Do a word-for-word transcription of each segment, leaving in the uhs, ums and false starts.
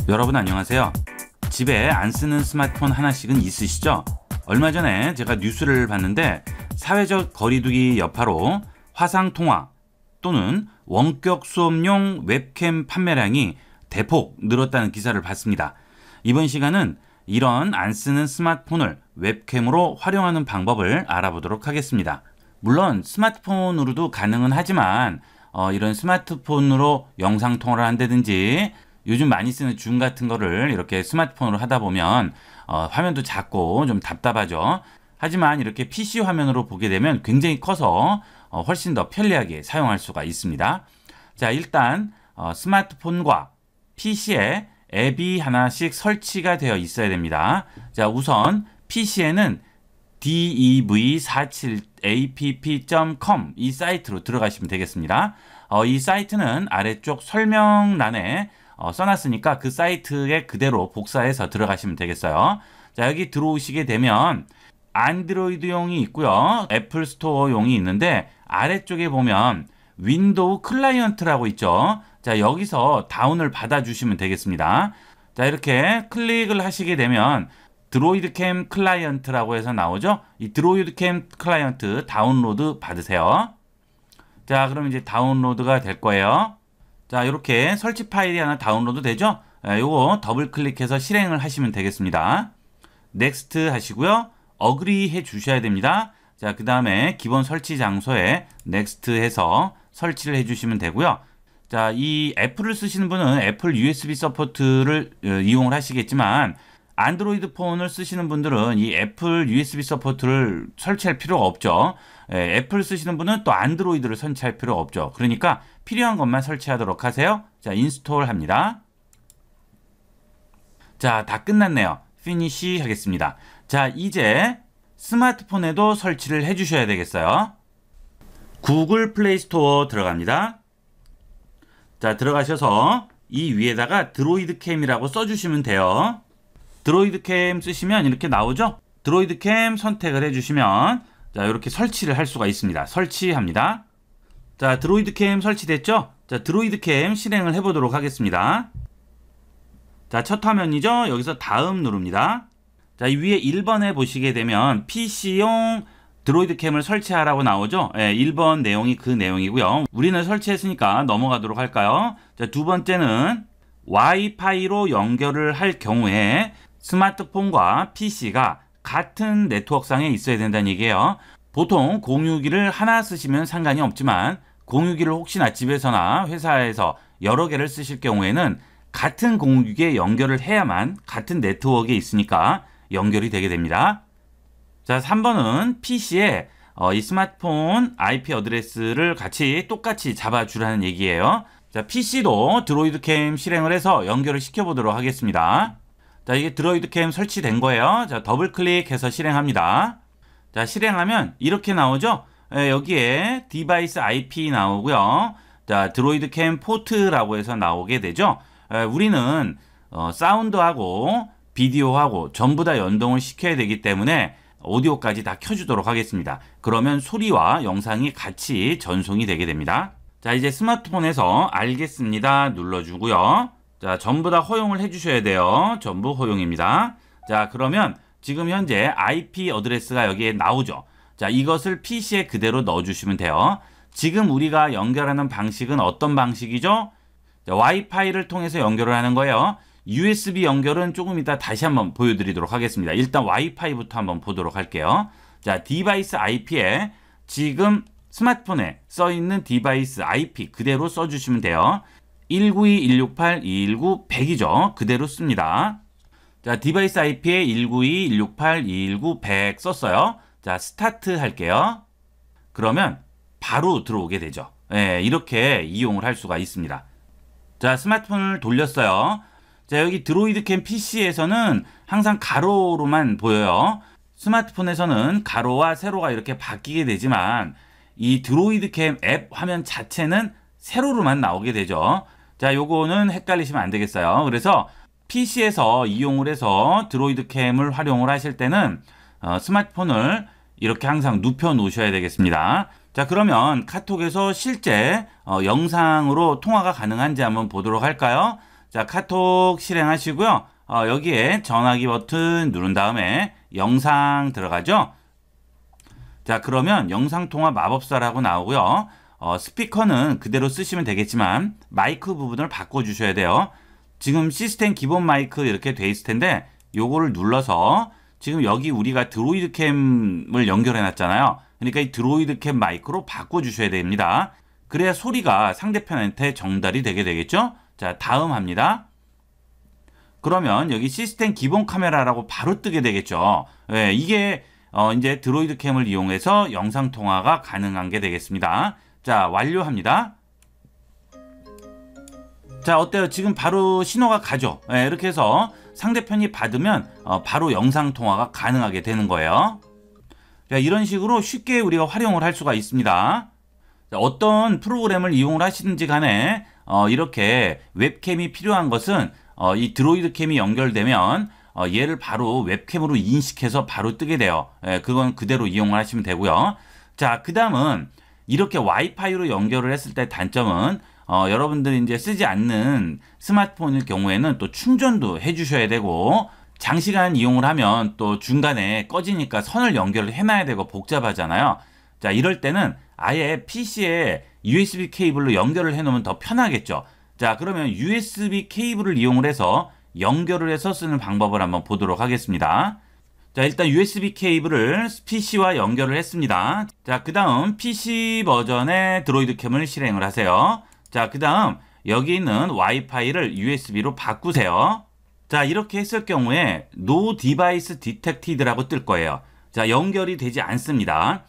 여러분 안녕하세요. 집에 안 쓰는 스마트폰 하나씩은 있으시죠? 얼마 전에 제가 뉴스를 봤는데 사회적 거리두기 여파로 화상통화 또는 원격 수업용 웹캠 판매량이 대폭 늘었다는 기사를 봤습니다. 이번 시간은 이런 안 쓰는 스마트폰을 웹캠으로 활용하는 방법을 알아보도록 하겠습니다. 물론 스마트폰으로도 가능은 하지만 어, 이런 스마트폰으로 영상통화를 한다든지 요즘 많이 쓰는 줌 같은 거를 이렇게 스마트폰으로 하다 보면 어, 화면도 작고 좀 답답하죠. 하지만 이렇게 피씨 화면으로 보게 되면 굉장히 커서 어, 훨씬 더 편리하게 사용할 수가 있습니다. 자, 일단 어, 스마트폰과 피씨에 앱이 하나씩 설치가 되어 있어야 됩니다. 자, 우선 피씨에는 데브 사십칠 에이피피 닷 컴 이 사이트로 들어가시면 되겠습니다. 어, 이 사이트는 아래쪽 설명란에 어, 써놨으니까 그 사이트에 그대로 복사해서 들어가시면 되겠어요. 자, 여기 들어오시게 되면 안드로이드용이 있고요. 애플 스토어용이 있는데 아래쪽에 보면 윈도우 클라이언트라고 있죠. 자, 여기서 다운을 받아주시면 되겠습니다. 자, 이렇게 클릭을 하시게 되면 드로이드캠 클라이언트라고 해서 나오죠. 이 드로이드캠 클라이언트 다운로드 받으세요. 자, 그럼 이제 다운로드가 될 거예요. 자, 이렇게 설치 파일이 하나 다운로드 되죠. 예, 요거 더블 클릭해서 실행을 하시면 되겠습니다. 넥스트 하시고요. 어그리 해 주셔야 됩니다. 자, 그 다음에 기본 설치 장소에 넥스트 해서 설치를 해 주시면 되고요. 자, 이 애플을 쓰시는 분은 애플 유에스비 서포트를 어, 이용을 하시겠지만 안드로이드 폰을 쓰시는 분들은 이 애플 유에스비 서포트를 설치할 필요가 없죠. 예, 애플 쓰시는 분은 또 안드로이드를 설치할 필요가 없죠. 그러니까 필요한 것만 설치하도록 하세요. 자, 인스톨 합니다. 자, 다 끝났네요. 피니시 하겠습니다. 자, 이제 스마트폰에도 설치를 해 주셔야 되겠어요. 구글 플레이 스토어 들어갑니다. 자, 들어가셔서 이 위에다가 드로이드 캠이라고 써주시면 돼요. 드로이드 캠 쓰시면 이렇게 나오죠. 드로이드 캠 선택을 해주시면 자, 이렇게 설치를 할 수가 있습니다. 설치합니다. 자, 드로이드 캠 설치됐죠? 자, 드로이드 캠 실행을 해보도록 하겠습니다. 자, 첫 화면이죠? 여기서 다음 누릅니다. 자, 이 위에 일 번에 보시게 되면 피씨용 드로이드 캠을 설치하라고 나오죠? 예, 일 번 내용이 그 내용이고요. 우리는 설치했으니까 넘어가도록 할까요? 자, 두 번째는 와이파이로 연결을 할 경우에 스마트폰과 피씨가 같은 네트워크상에 있어야 된다는 얘기예요. 보통 공유기를 하나 쓰시면 상관이 없지만 공유기를 혹시나 집에서나 회사에서 여러 개를 쓰실 경우에는 같은 공유기에 연결을 해야만 같은 네트워크에 있으니까 연결이 되게 됩니다. 자, 삼 번은 피씨에 어, 이 스마트폰 아이피 어드레스를 같이 똑같이 잡아주라는 얘기예요. 자, 피씨도 드로이드 캠 실행을 해서 연결을 시켜보도록 하겠습니다. 자, 이게 드로이드 캠 설치된 거예요. 자, 더블 클릭해서 실행합니다. 자, 실행하면 이렇게 나오죠. 예, 여기에 디바이스 아이피 나오고요. 자, 드로이드 캠 포트라고 해서 나오게 되죠. 예, 우리는 어, 사운드하고 비디오하고 전부 다 연동을 시켜야 되기 때문에 오디오까지 다 켜주도록 하겠습니다. 그러면 소리와 영상이 같이 전송이 되게 됩니다. 자, 이제 스마트폰에서 알겠습니다 눌러주고요. 자, 전부 다 허용을 해주셔야 돼요. 전부 허용입니다. 자, 그러면 지금 현재 아이피 어드레스가 여기에 나오죠. 자, 이것을 피씨에 그대로 넣어주시면 돼요. 지금 우리가 연결하는 방식은 어떤 방식이죠? 자, 와이파이를 통해서 연결을 하는 거예요. 유에스비 연결은 조금 이따 다시 한번 보여드리도록 하겠습니다. 일단 와이파이부터 한번 보도록 할게요. 자, 디바이스 아이피에 지금 스마트폰에 써있는 디바이스 아이피 그대로 써주시면 돼요. 일구이 일육팔 이일구 백이죠. 그대로 씁니다. 자, 디바이스 아이피에 일구이 일육팔 이일구 백 썼어요. 자, 스타트 할게요. 그러면 바로 들어오게 되죠. 예, 이렇게 이용을 할 수가 있습니다. 자, 스마트폰을 돌렸어요. 자, 여기 드로이드 캠 피씨에서는 항상 가로로만 보여요. 스마트폰에서는 가로와 세로가 이렇게 바뀌게 되지만 이 드로이드 캠 앱 화면 자체는 세로로만 나오게 되죠. 자, 요거는 헷갈리시면 안 되겠어요. 그래서 피씨에서 이용을 해서 드로이드 캠을 활용을 하실 때는 어, 스마트폰을 이렇게 항상 눕혀 놓으셔야 되겠습니다. 자, 그러면 카톡에서 실제 어, 영상으로 통화가 가능한지 한번 보도록 할까요? 자, 카톡 실행하시고요. 어, 여기에 전화기 버튼 누른 다음에 영상 들어가죠. 자, 그러면 영상통화 마법사라고 나오고요. 어, 스피커는 그대로 쓰시면 되겠지만 마이크 부분을 바꿔주셔야 돼요. 지금 시스템 기본 마이크 이렇게 돼 있을 텐데 요거를 눌러서 지금 여기 우리가 드로이드 캠을 연결해 놨잖아요. 그러니까 이 드로이드 캠 마이크로 바꿔주셔야 됩니다. 그래야 소리가 상대편한테 전달이 되게 되겠죠. 자, 다음 합니다. 그러면 여기 시스템 기본 카메라라고 바로 뜨게 되겠죠. 예, 이게 어, 이제 드로이드 캠을 이용해서 영상 통화가 가능한 게 되겠습니다. 자, 완료합니다. 자, 어때요? 지금 바로 신호가 가죠. 예, 이렇게 해서 상대편이 받으면 어, 바로 영상 통화가 가능하게 되는 거예요. 자, 이런 식으로 쉽게 우리가 활용을 할 수가 있습니다. 자, 어떤 프로그램을 이용을 하시든지 간에 어, 이렇게 웹캠이 필요한 것은 어, 이 드로이드 캠이 연결되면 어, 얘를 바로 웹캠으로 인식해서 바로 뜨게 돼요. 예, 그건 그대로 이용을 하시면 되고요. 자, 그 다음은 이렇게 와이파이로 연결을 했을 때 단점은 어, 여러분들이 이제 쓰지 않는 스마트폰일 경우에는 또 충전도 해주셔야 되고 장시간 이용을 하면 또 중간에 꺼지니까 선을 연결을 해놔야 되고 복잡하잖아요. 자, 이럴 때는 아예 피시에 유에스비 케이블로 연결을 해놓으면 더 편하겠죠. 자, 그러면 유에스비 케이블을 이용을 해서 연결을 해서 쓰는 방법을 한번 보도록 하겠습니다. 자, 일단 유에스비 케이블을 피시와 연결을 했습니다. 자, 그 다음 피시 버전의 드로이드 캠을 실행을 하세요. 자, 그 다음 여기 있는 와이파이를 유에스비로 바꾸세요. 자, 이렇게 했을 경우에 No Device Detected라고 뜰 거예요. 자, 연결이 되지 않습니다.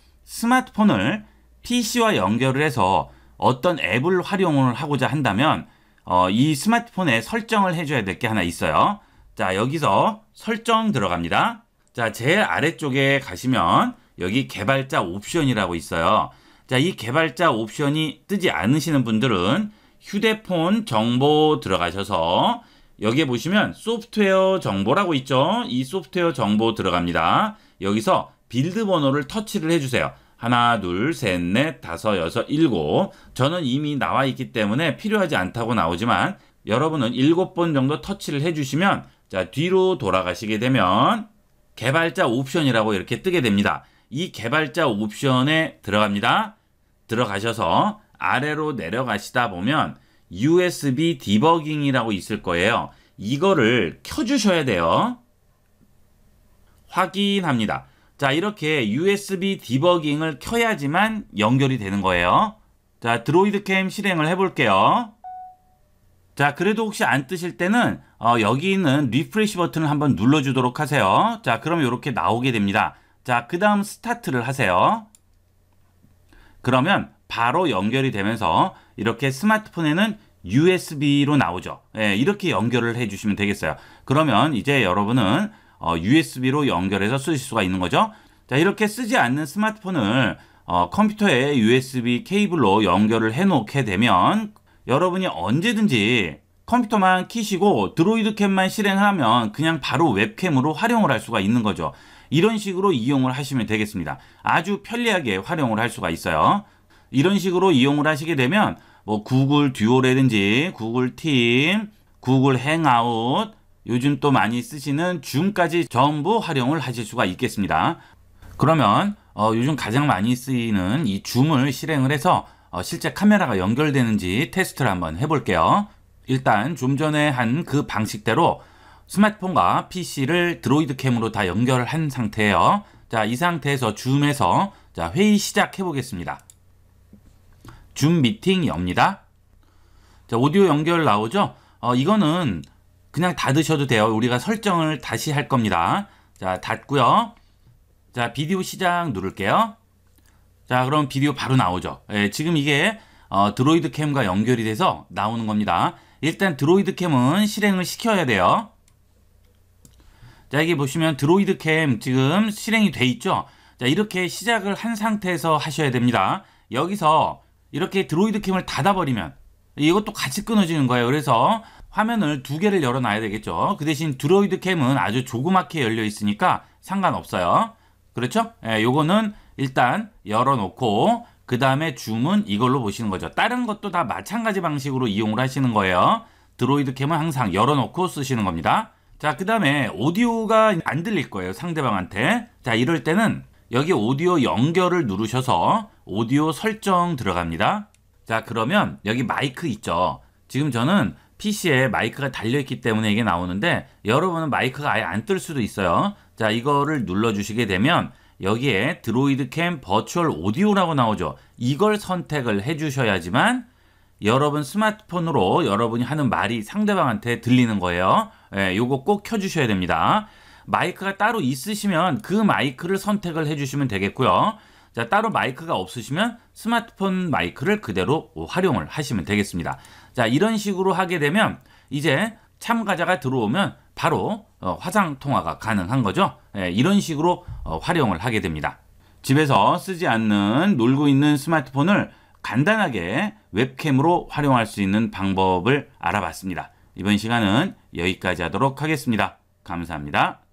스마트폰을 피시와 연결을 해서 어떤 앱을 활용을 하고자 한다면 어, 이 스마트폰에 설정을 해줘야 될 게 하나 있어요. 자, 여기서 설정 들어갑니다. 자, 제일 아래쪽에 가시면 여기 개발자 옵션이라고 있어요. 자, 이 개발자 옵션이 뜨지 않으시는 분들은 휴대폰 정보 들어가셔서 여기에 보시면 소프트웨어 정보라고 있죠. 이 소프트웨어 정보 들어갑니다. 여기서 빌드 번호를 터치를 해주세요. 하나, 둘, 셋, 넷, 다섯, 여섯, 일곱. 저는 이미 나와 있기 때문에 필요하지 않다고 나오지만 여러분은 일곱 번 정도 터치를 해주시면 자, 뒤로 돌아가시게 되면 개발자 옵션이라고 이렇게 뜨게 됩니다. 이 개발자 옵션에 들어갑니다. 들어가셔서 아래로 내려가시다 보면 유에스비 디버깅이라고 있을 거예요. 이거를 켜주셔야 돼요. 확인합니다. 자, 이렇게 유에스비 디버깅을 켜야지만 연결이 되는 거예요. 자, 드로이드 캠 실행을 해볼게요. 자, 그래도 혹시 안 뜨실 때는 어, 여기 있는 리프레시 버튼을 한번 눌러주도록 하세요. 자, 그러면 이렇게 나오게 됩니다. 자, 그 다음 스타트를 하세요. 그러면 바로 연결이 되면서 이렇게 스마트폰에는 유에스비로 나오죠. 예, 이렇게 연결을 해주시면 되겠어요. 그러면 이제 여러분은 어, 유에스비로 연결해서 쓰실 수가 있는 거죠. 자, 이렇게 쓰지 않는 스마트폰을 어, 컴퓨터에 유에스비 케이블로 연결을 해 놓게 되면 여러분이 언제든지 컴퓨터만 키시고 드로이드 캠만 실행하면 그냥 바로 웹캠으로 활용을 할 수가 있는 거죠. 이런 식으로 이용을 하시면 되겠습니다. 아주 편리하게 활용을 할 수가 있어요. 이런 식으로 이용을 하시게 되면 뭐 구글 듀오라든지 구글 팀, 구글 행아웃, 요즘 또 많이 쓰시는 줌까지 전부 활용을 하실 수가 있겠습니다. 그러면 어, 요즘 가장 많이 쓰이는 이 줌을 실행을 해서 어, 실제 카메라가 연결되는지 테스트를 한번 해볼게요. 일단 좀 전에 한 그 방식대로 스마트폰과 피시를 드로이드 캠으로 다 연결을 한 상태예요. 자, 이 상태에서 줌에서 자, 회의 시작해 보겠습니다. 줌 미팅 엽니다. 자, 오디오 연결 나오죠? 어, 이거는 그냥 닫으셔도 돼요. 우리가 설정을 다시 할 겁니다. 자, 닫고요. 자, 비디오 시작 누를게요. 자, 그럼 비디오 바로 나오죠. 예, 지금 이게 어, 드로이드 캠과 연결이 돼서 나오는 겁니다. 일단 드로이드 캠은 실행을 시켜야 돼요. 자, 여기 보시면 드로이드 캠 지금 실행이 돼 있죠. 자, 이렇게 시작을 한 상태에서 하셔야 됩니다. 여기서 이렇게 드로이드 캠을 닫아버리면 이것도 같이 끊어지는 거예요. 그래서 화면을 두 개를 열어놔야 되겠죠. 그 대신 드로이드 캠은 아주 조그맣게 열려 있으니까 상관없어요. 그렇죠? 예, 요거는 일단 열어놓고 그 다음에 줌은 이걸로 보시는 거죠. 다른 것도 다 마찬가지 방식으로 이용을 하시는 거예요. 드로이드 캠은 항상 열어놓고 쓰시는 겁니다. 자, 그 다음에 오디오가 안 들릴 거예요, 상대방한테. 자, 이럴 때는 여기 오디오 연결을 누르셔서 오디오 설정 들어갑니다. 자, 그러면 여기 마이크 있죠. 지금 저는 피시에 마이크가 달려있기 때문에 이게 나오는데 여러분은 마이크가 아예 안 뜰 수도 있어요. 자, 이거를 눌러주시게 되면 여기에 드로이드 캠 버추얼 오디오라고 나오죠. 이걸 선택을 해주셔야지만 여러분 스마트폰으로 여러분이 하는 말이 상대방한테 들리는 거예요. 예, 요거 꼭 켜주셔야 됩니다. 마이크가 따로 있으시면 그 마이크를 선택을 해주시면 되겠고요. 자, 따로 마이크가 없으시면 스마트폰 마이크를 그대로 활용을 하시면 되겠습니다. 자, 이런 식으로 하게 되면 이제 참가자가 들어오면 바로 어, 화상 통화가 가능한 거죠. 예, 이런 식으로 어, 활용을 하게 됩니다. 집에서 쓰지 않는 놀고 있는 스마트폰을 간단하게 웹캠으로 활용할 수 있는 방법을 알아봤습니다. 이번 시간은 여기까지 하도록 하겠습니다. 감사합니다.